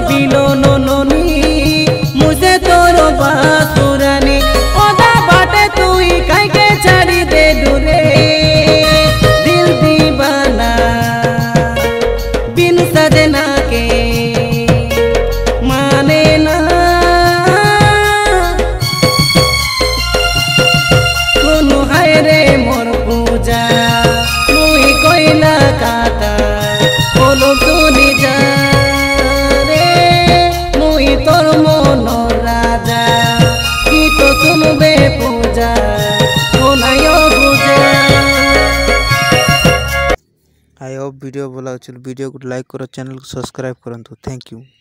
Below नोनी मुझे तोर बासुरानी ओदा बाटे तू ही कह के छाड़ी दे दूरे दिल दीवाना बिन सजना के माने ना कोनो हाय रे मोर पूजा मुई कोइला काता बोलो तूनी जा रे मुई तोर मन राजा की तो सुनबे पूजा कोनायो पूजा। आई होप वीडियो भला वीडियो को लाइक करो चैनल को सब्सक्राइब करंतु। Thank you.